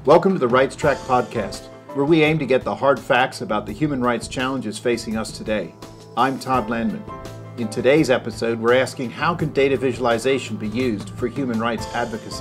Welcome to the Rights Track podcast, where we aim to get the hard facts about the human rights challenges facing us today. I'm Todd Landman. In today's episode, we're asking how can data visualization be used for human rights advocacy?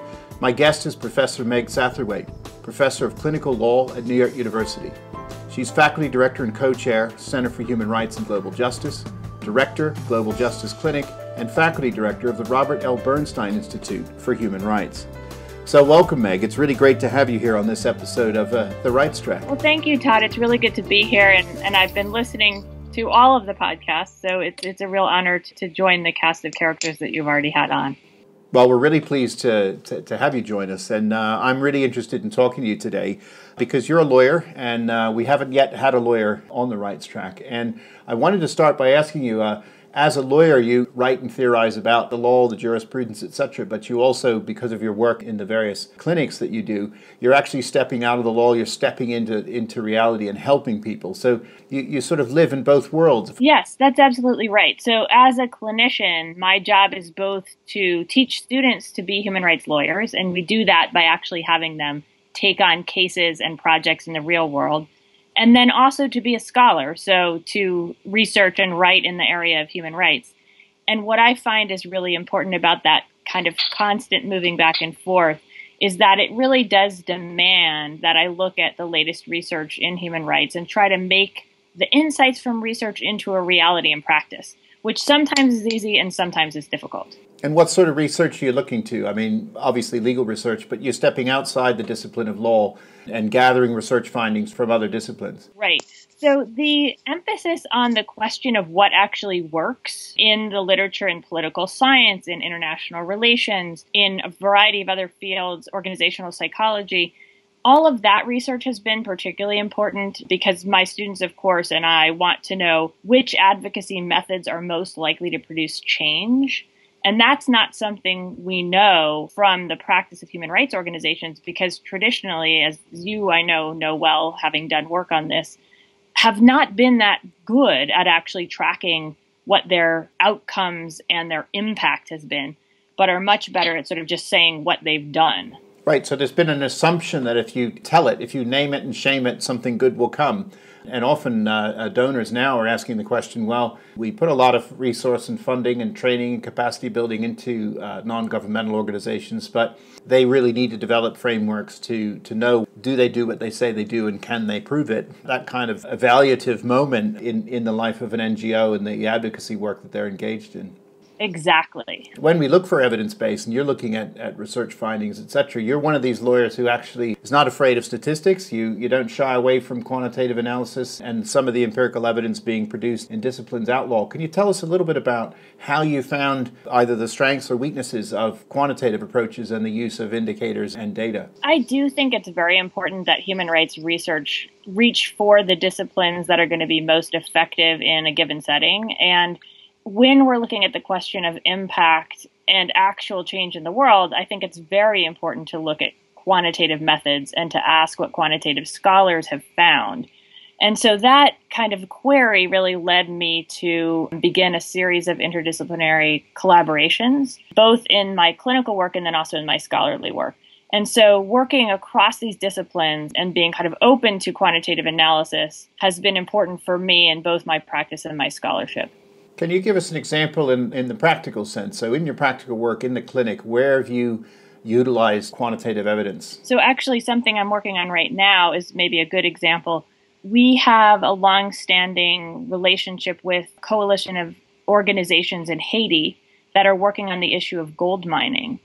My guest is Professor Meg Satterthwaite, Professor of Clinical Law at New York University. She's Faculty Director and Co-Chair, Center for Human Rights and Global Justice, Director, Global Justice Clinic, and Faculty Director of the Robert L. Bernstein Institute for Human Rights. So welcome, Meg. It's really great to have you here on this episode of The Rights Track. Well, thank you, Todd. It's really good to be here, and I've been listening to all of the podcasts, so it's a real honor to join the cast of characters that you've already had on. Well, we're really pleased to have you join us, and I'm really interested in talking to you today because you're a lawyer, and we haven't yet had a lawyer on The Rights Track. And I wanted to start by asking you, as a lawyer, you write and theorize about the law, the jurisprudence, etc., but you also, because of your work in the various clinics that you do, you're actually stepping out of the law, you're stepping into reality and helping people. So you sort of live in both worlds. Yes, that's absolutely right. So as a clinician, my job is both to teach students to be human rights lawyers, and we do that by actually having them take on cases and projects in the real world, and then also to be a scholar, so to research and write in the area of human rights. And what I find is really important about that kind of constant moving back and forth is that it really does demand that I look at the latest research in human rights and try to make the insights from research into a reality in practice, which sometimes is easy and sometimes is difficult. And what sort of research are you looking to? I mean, obviously legal research, but you're stepping outside the discipline of law and gathering research findings from other disciplines. Right. So the emphasis on the question of what actually works in the literature in political science, in international relations, in a variety of other fields, organizational psychology, all of that research has been particularly important because my students, of course, and I want to know which advocacy methods are most likely to produce change. And that's not something we know from the practice of human rights organizations because traditionally, as you, I know well, having done work on this, have not been that good at actually tracking what their outcomes and their impact has been, but are much better at sort of just saying what they've done. Right, so there's been an assumption that if you tell it, if you name it and shame it, something good will come. And often donors now are asking the question, well, we put a lot of resource and funding and training and capacity building into non-governmental organizations, but they really need to develop frameworks to know, do they do what they say they do and can they prove it? That kind of evaluative moment in the life of an NGO and the advocacy work that they're engaged in. Exactly. When we look for evidence-based and you're looking at research findings, etc., you're one of these lawyers who actually is not afraid of statistics. You don't shy away from quantitative analysis and some of the empirical evidence being produced in disciplines outlaw. Can you tell us a little bit about how you found either the strengths or weaknesses of quantitative approaches and the use of indicators and data? I do think it's very important that human rights research reach for the disciplines that are going to be most effective in a given setting. And when we're looking at the question of impact and actual change in the world, I think it's very important to look at quantitative methods and to ask what quantitative scholars have found. And so that kind of query really led me to begin a series of interdisciplinary collaborations, both in my clinical work and then also in my scholarly work. And so working across these disciplines and being kind of open to quantitative analysis has been important for me in both my practice and my scholarship. Can you give us an example in the practical sense? So in your practical work in the clinic, where have you utilized quantitative evidence? So actually something I'm working on right now is maybe a good example. We have a long-standing relationship with a coalition of organizations in Haiti that are working on the issue of gold mining.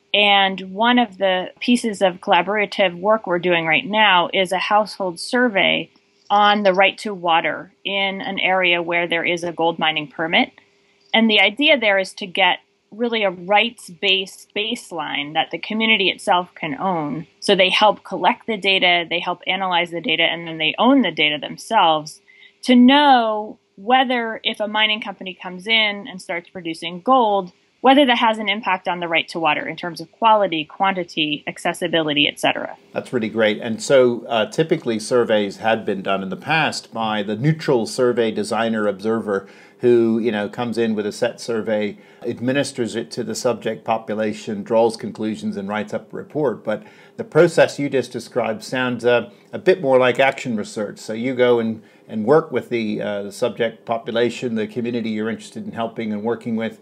And one of the pieces of collaborative work we're doing right now is a household survey on the right to water in an area where there is a gold mining permit. And the idea there is to get really a rights-based baseline that the community itself can own. So they help collect the data, they help analyze the data, and then they own the data themselves to know whether if a mining company comes in and starts producing gold, whether that has an impact on the right to water in terms of quality, quantity, accessibility, etc. That's really great. And so typically surveys had been done in the past by the neutral survey designer observer who, comes in with a set survey, administers it to the subject population, draws conclusions, and writes up a report. But the process you just described sounds a bit more like action research. So you go and work with the subject population, the community you're interested in helping and working with.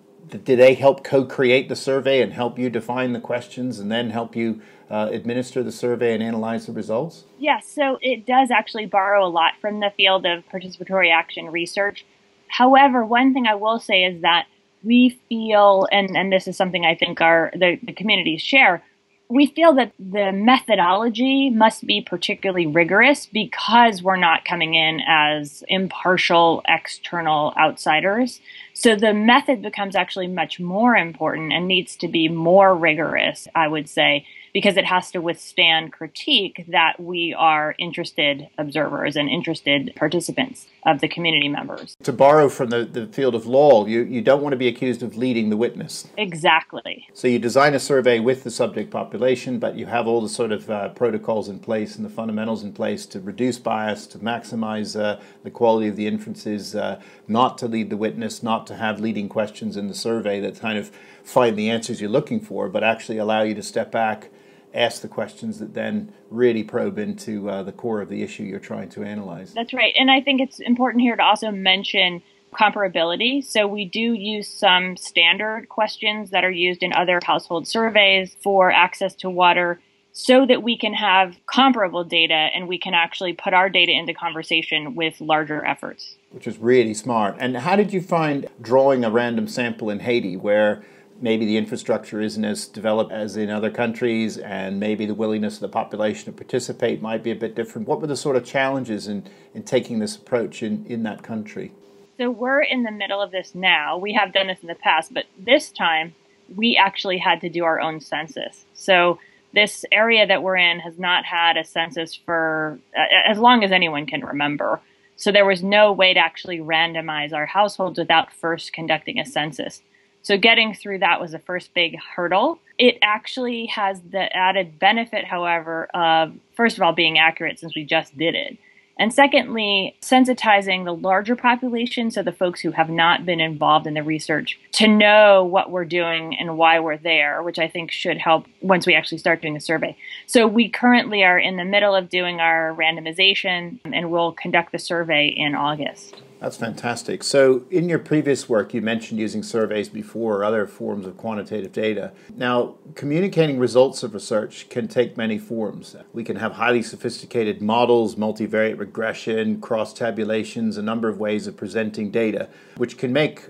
Do they help co-create the survey and help you define the questions and then help you administer the survey and analyze the results? Yes, so it does actually borrow a lot from the field of participatory action research. However, one thing I will say is that we feel, and this is something I think the communities share, we feel that the methodology must be particularly rigorous because we're not coming in as impartial external outsiders. So the method becomes actually much more important and needs to be more rigorous, I would say, because it has to withstand critique that we are interested observers and interested participants of the community members. To borrow from the field of law, you don't want to be accused of leading the witness. Exactly. So you design a survey with the subject population, but you have all the sort of protocols in place and the fundamentals in place to reduce bias, to maximize the quality of the inferences, not to lead the witness, not to have leading questions in the survey that kind of find the answers you're looking for, but actually allow you to step back, ask the questions that then really probe into the core of the issue you're trying to analyze. That's right. And I think it's important here to also mention comparability. So we do use some standard questions that are used in other household surveys for access to water so that we can have comparable data and we can actually put our data into conversation with larger efforts. Which is really smart. And how did you find drawing a random sample in Haiti where maybe the infrastructure isn't as developed as in other countries, and maybe the willingness of the population to participate might be a bit different? What were the sort of challenges in taking this approach in that country? So we're in the middle of this now. We have done this in the past, but this time we actually had to do our own census. So this area that we're in has not had a census for as long as anyone can remember. So there was no way to actually randomize our households without first conducting a census. So getting through that was the first big hurdle. It actually has the added benefit, however, of, first of all, being accurate since we just did it. And secondly, sensitizing the larger population, so the folks who have not been involved in the research, to know what we're doing and why we're there, which I think should help once we actually start doing the survey. So we currently are in the middle of doing our randomization, and we'll conduct the survey in August. That's fantastic. So in your previous work, you mentioned using surveys before or other forms of quantitative data. Now, communicating results of research can take many forms. We can have highly sophisticated models, multivariate regression, cross-tabulations, a number of ways of presenting data, which can make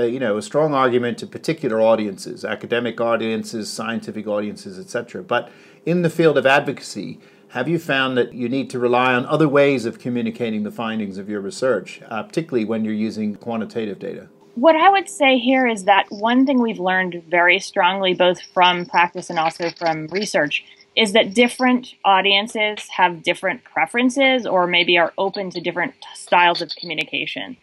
a strong argument to particular audiences, academic audiences, scientific audiences, etc. But in the field of advocacy, have you found that you need to rely on other ways of communicating the findings of your research, particularly when you're using quantitative data? What I would say here is that one thing we've learned very strongly, both from practice and also from research, is that different audiences have different preferences or maybe are open to different styles of communication.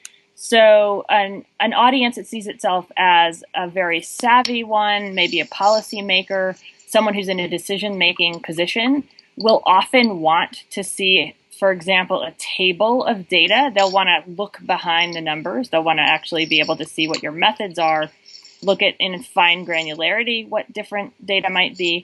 So an audience that sees itself as a very savvy one, maybe a policymaker, someone who's in a decision-making position, will often want to see, for example, a table of data. They'll want to look behind the numbers. They'll want to actually be able to see what your methods are, look at in fine granularity what different data might be.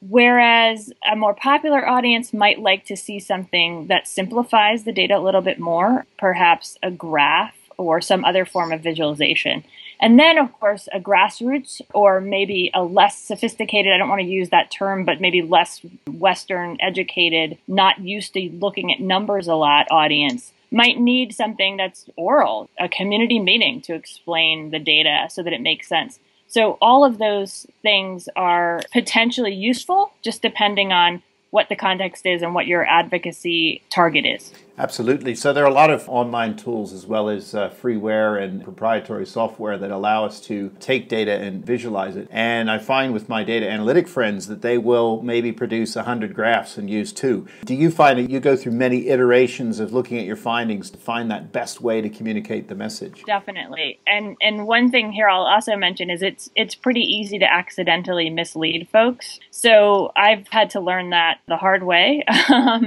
Whereas a more popular audience might like to see something that simplifies the data a little bit more, perhaps a graph or some other form of visualization. And then, of course, a grassroots or maybe a less sophisticated, I don't want to use that term, but maybe less Western educated, not used to looking at numbers a lot audience might need something that's oral, a community meeting to explain the data so that it makes sense. So all of those things are potentially useful, just depending on what the context is and what your advocacy target is. Absolutely. So there are a lot of online tools as well as freeware and proprietary software that allow us to take data and visualize it. And I find with my data analytic friends that they will maybe produce 100 graphs and use 2. Do you find that you go through many iterations of looking at your findings to find that best way to communicate the message? Definitely. And one thing here I'll also mention is it's pretty easy to accidentally mislead folks. So I've had to learn that the hard way.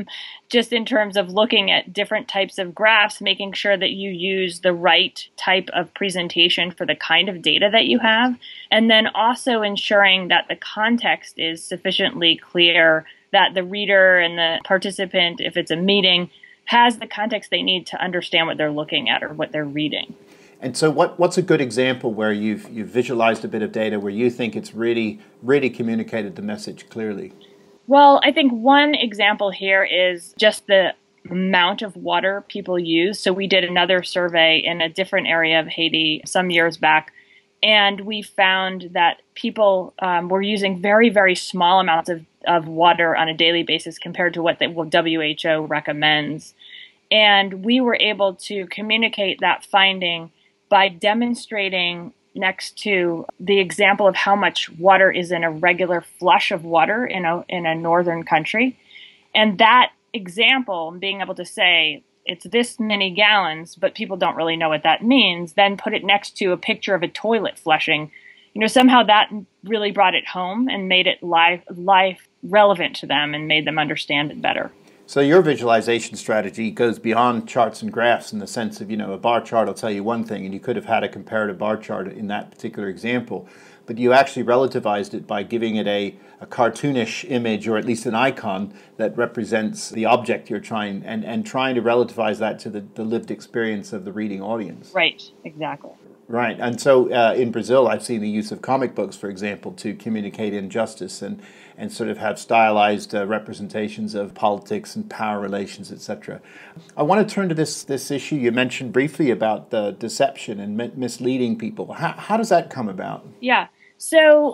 just in terms of looking at different types of graphs, making sure that you use the right type of presentation for the kind of data that you have, and then also ensuring that the context is sufficiently clear, that the reader and the participant, if it's a meeting, has the context they need to understand what they're looking at or what they're reading. And so what's a good example where you've visualized a bit of data where you think it's really communicated the message clearly? Well, I think one example here is just the amount of water people use. So we did another survey in a different area of Haiti some years back, and we found that people were using very, very small amounts of water on a daily basis compared to what the WHO recommends. And we were able to communicate that finding by demonstrating next to the example of how much water is in a regular flush of water in a northern country. And that example, being able to say it's this many gallons, but people don't really know what that means, then put it next to a picture of a toilet flushing, somehow that really brought it home and made it life relevant to them and made them understand it better. So your visualization strategy goes beyond charts and graphs in the sense of, a bar chart will tell you one thing, and you could have had a comparative bar chart in that particular example, but you actually relativized it by giving it a cartoonish image, or at least an icon that represents the object you're trying, and trying to relativize that to the lived experience of the reading audience. Right, exactly. Right, and so in Brazil, I've seen the use of comic books, for example, to communicate injustice and sort of have stylized representations of politics and power relations, etc. I want to turn to this issue you mentioned briefly about the deception and misleading people. How does that come about? Yeah, so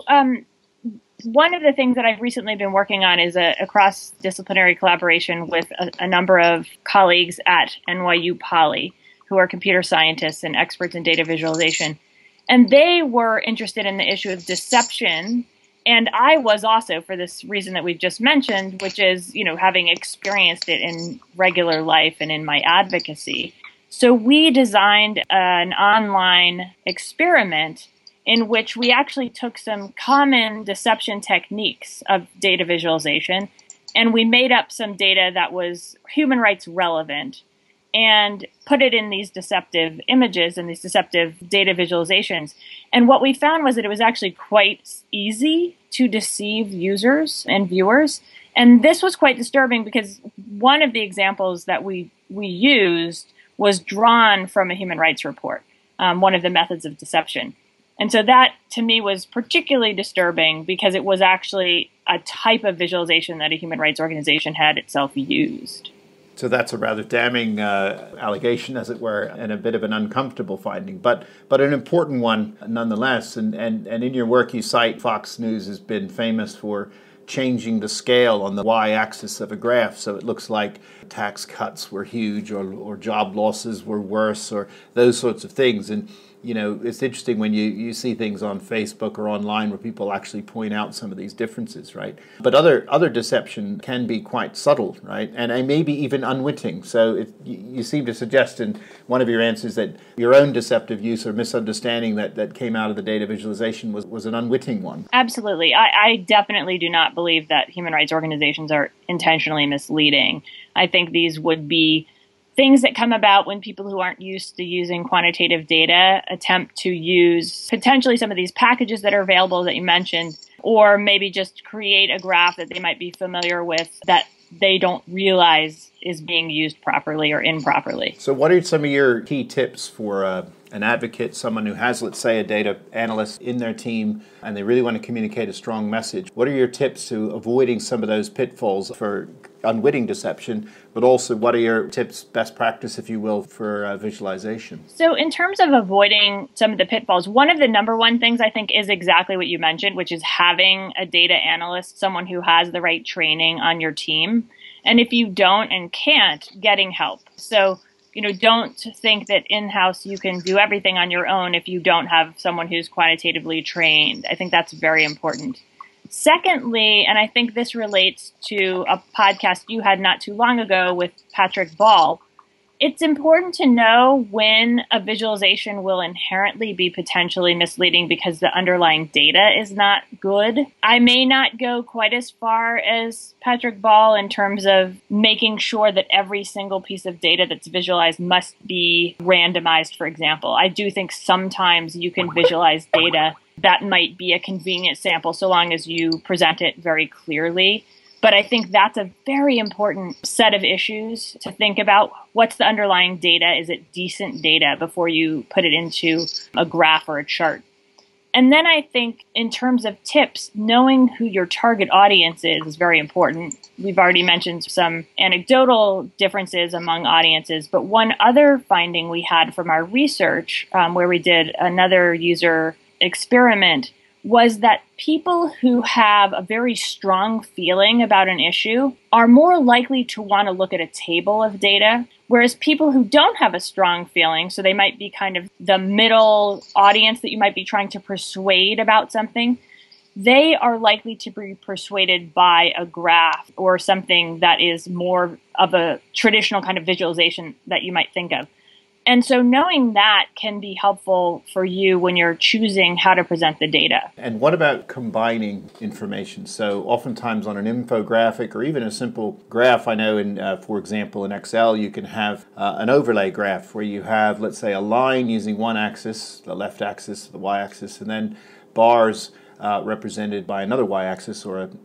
one of the things that I've recently been working on is a cross-disciplinary collaboration with a number of colleagues at NYU Poly, who are computer scientists and experts in data visualization. And they were interested in the issue of deception. And I was also, for this reason that we've just mentioned, which is, having experienced it in regular life and in my advocacy. So we designed an online experiment in which we actually took some common deception techniques of data visualization, and we made up some data that was human rights relevant and put it in these deceptive images and these deceptive data visualizations. And what we found was that it was actually quite easy to deceive users and viewers. And this was quite disturbing because one of the examples that we used was drawn from a human rights report, one of the methods of deception. And so that, to me, was particularly disturbing because it was actually a type of visualization that a human rights organization had itself used. So that's a rather damning allegation, as it were, and a bit of an uncomfortable finding, but an important one nonetheless. And in your work, you cite Fox News has been famous for changing the scale on the y-axis of a graph, so it looks like tax cuts were huge, or job losses were worse, or those sorts of things. And it's interesting when you see things on Facebook or online where people actually point out some of these differences, right? But other deception can be quite subtle, right? And maybe even unwitting. So you seem to suggest in one of your answers that your own deceptive use or misunderstanding that came out of the data visualization was an unwitting one. Absolutely. I definitely do not believe that human rights organizations are intentionally misleading. I think these would be things that come about when people who aren't used to using quantitative data attempt to use potentially some of these packages that are available that you mentioned, or maybe just create a graph that they might be familiar with that they don't realize is being used properly or improperly. So what are some of your key tips for an advocate, someone who has, let's say, a data analyst in their team and they really want to communicate a strong message? What are your tips to avoiding some of those pitfalls for unwitting deception, but also what are your tips, best practice, if you will, for visualization? So in terms of avoiding some of the pitfalls, one of the number one things I think is exactly what you mentioned, which is having a data analyst, someone who has the right training on your team. And if you don't and can't, getting help. So, don't think that in-house you can do everything on your own if you don't have someone who's quantitatively trained. I think that's very important. Secondly, and I think this relates to a podcast you had not too long ago with Patrick Ball, It's important to know when a visualization will inherently be potentially misleading because the underlying data is not good. I may not go quite as far as Patrick Ball in terms of making sure that every single piece of data that's visualized must be randomized, for example. I do think sometimes you can visualize data that might be a convenient sample so long as you present it very clearly. But I think that's a very important set of issues to think about. What's the underlying data? Is it decent data before you put it into a graph or a chart? And then I think in terms of tips, knowing who your target audience is very important. We've already mentioned some anecdotal differences among audiences, but one other finding we had from our research, where we did another user experiment, was that people who have a very strong feeling about an issue are more likely to want to look at a table of data, whereas people who don't have a strong feeling, so they might be kind of the middle audience that you might be trying to persuade about something, they are likely to be persuaded by a graph or something that is more of a traditional kind of visualization that you might think of. And so knowing that can be helpful for you when you're choosing how to present the data. And what about combining information? So oftentimes on an infographic or even a simple graph, I know for example, in Excel, you can have an overlay graph where you have, let's say, a line using one axis, the left axis, the y-axis, and then bars represented by another y-axis or a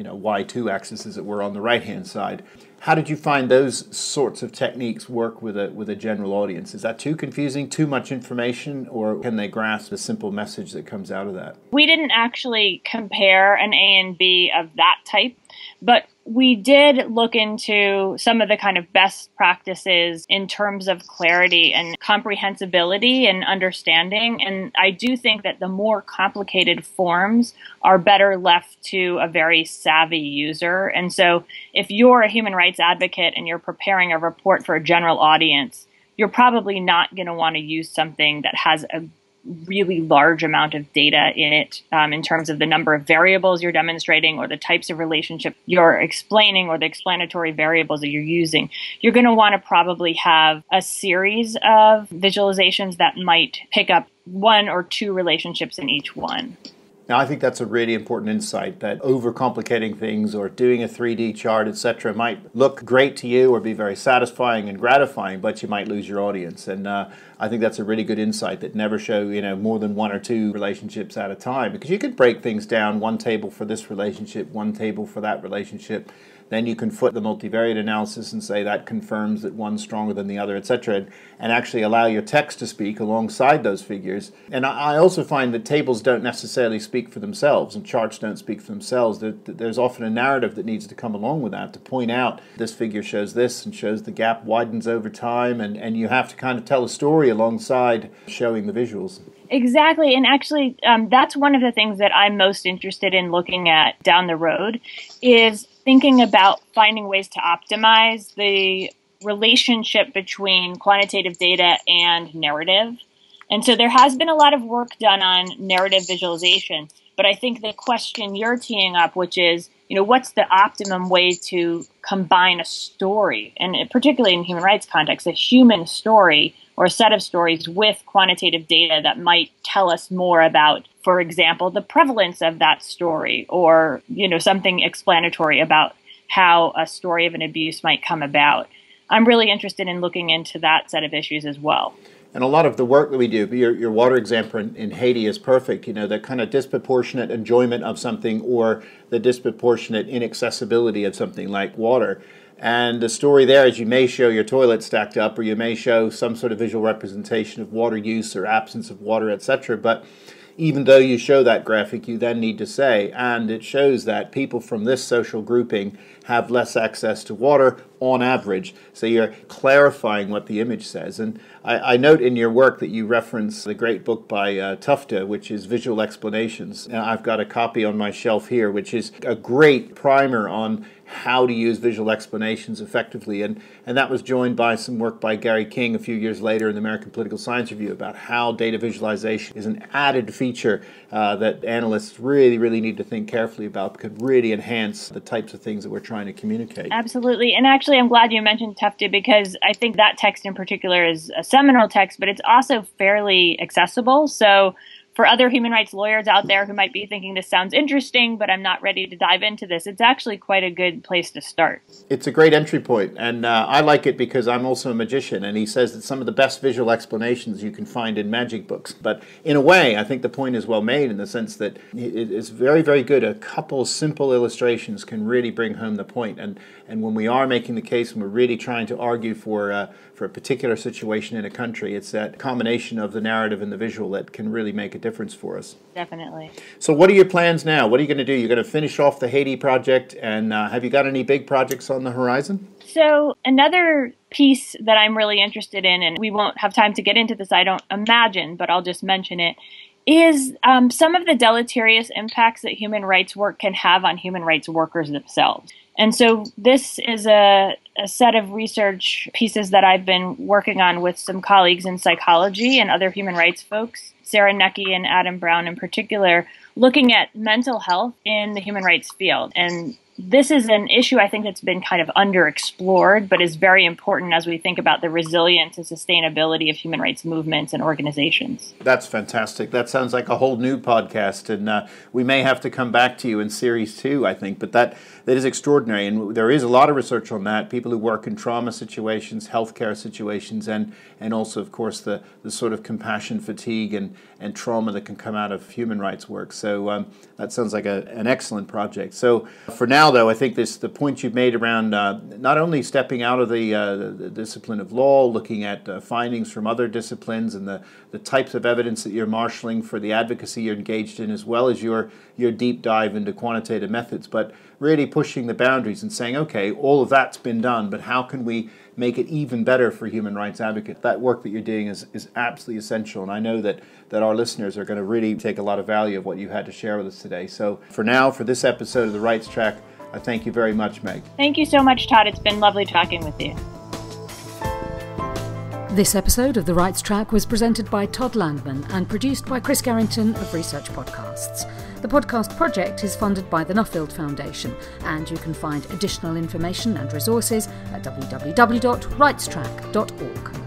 y2 axis, as it were, on the right-hand side. How did you find those sorts of techniques work with a general audience? Is that too confusing, too much information, or can they grasp the simple message that comes out of that? We didn't actually compare an A and B of that type, but we did look into some of the kind of best practices in terms of clarity and comprehensibility and understanding. And I do think that the more complicated forms are better left to a very savvy user. And so if you're a human rights advocate and you're preparing a report for a general audience, you're probably not going to want to use something that has a really large amount of data in it in terms of the number of variables you're demonstrating or the types of relationship you're explaining or the explanatory variables that you're using. You're going to want to probably have a series of visualizations that might pick up one or two relationships in each one. Now, I think that's a really important insight, that overcomplicating things or doing a 3D chart, etc., might look great to you or be very satisfying and gratifying, but you might lose your audience. And I think that's a really good insight, that never show more than one or two relationships at a time, because you could break things down, one table for this relationship, one table for that relationship. Then you can foot the multivariate analysis and say that confirms that one's stronger than the other, etc., and actually allow your text to speak alongside those figures. And I also find that tables don't necessarily speak for themselves and charts don't speak for themselves. There's often a narrative that needs to come along with that to point out this figure shows this and shows the gap widens over time, and you have to kind of tell a story alongside showing the visuals. Exactly. And actually, that's one of the things that I'm most interested in looking at down the road, is thinking about finding ways to optimize the relationship between quantitative data and narrative. And so there has been a lot of work done on narrative visualization, but I think the question you're teeing up, which is, what's the optimum way to combine a story, and particularly in human rights context, a human story or a set of stories with quantitative data that might tell us more about, for example, the prevalence of that story, or, something explanatory about how a story of an abuse might come about. I'm really interested in looking into that set of issues as well. And a lot of the work that we do, your water example in Haiti is perfect, the kind of disproportionate enjoyment of something or the disproportionate inaccessibility of something like water. And the story there is you may show your toilet stacked up, or you may show some sort of visual representation of water use or absence of water, etc. But even though you show that graphic, you then need to say, and it shows that people from this social grouping have less access to water on average. So you're clarifying what the image says. And I note in your work that you reference the great book by Tufte, which is Visual Explanations. I've got a copy on my shelf here, which is a great primer on how to use visual explanations effectively. And that was joined by some work by Gary King a few years later in the American Political Science Review about how data visualization is an added feature that analysts really need to think carefully about, could really enhance the types of things that we're trying to communicate. Absolutely. And actually, I'm glad you mentioned Tufte, because I think that text in particular is a seminal text, but it's also fairly accessible. So for other human rights lawyers out there who might be thinking this sounds interesting, but I'm not ready to dive into this, it's actually quite a good place to start. It's a great entry point, and I like it because I'm also a magician, and he says that some of the best visual explanations you can find in magic books. But in a way, I think the point is well made in the sense that it is very good. A couple simple illustrations can really bring home the point, and when we are making the case and we're really trying to argue for a particular situation in a country, it's that combination of the narrative and the visual that can really make a difference for us. Definitely. So what are your plans now? What are you going to do? You're going to finish off the Haiti project, and have you got any big projects on the horizon? So another piece that I'm really interested in, and we won't have time to get into this, I don't imagine, but I'll just mention it, is some of the deleterious impacts that human rights work can have on human rights workers themselves. And so this is a set of research pieces that I've been working on with some colleagues in psychology and other human rights folks, Sarah Necki and Adam Brown in particular, looking at mental health in the human rights field. And this is an issue I think that's been kind of underexplored, but is very important as we think about the resilience and sustainability of human rights movements and organizations. That's fantastic. That sounds like a whole new podcast, and we may have to come back to you in series 2, I think, but that is extraordinary, and there is a lot of research on that, people who work in trauma situations, healthcare situations, and also, of course, the sort of compassion fatigue and trauma that can come out of human rights work. So that sounds like an excellent project. So for now, though, I think the point you've made around not only stepping out of the discipline of law, looking at findings from other disciplines and the types of evidence that you're marshalling for the advocacy you're engaged in, as well as your deep dive into quantitative methods, but really pushing the boundaries and saying, okay, all of that's been done, but how can we make it even better for human rights advocates? That work that you're doing is absolutely essential, and I know that our listeners are going to really take a lot of value of what you had to share with us today. So for now, for this episode of The Rights Track, I thank you very much, Meg. Thank you so much, Todd. It's been lovely talking with you. This episode of The Rights Track was presented by Todd Landman and produced by Chris Garrington of Research Podcasts. The podcast project is funded by the Nuffield Foundation, and you can find additional information and resources at www.rightstrack.org.